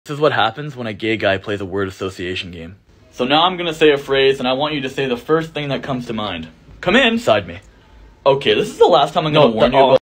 This is what happens when a gay guy plays a word association game. So now I'm gonna say a phrase, and I want you to say the first thing that comes to mind. Come inside me. Okay, this is the last time I'm gonna warn you about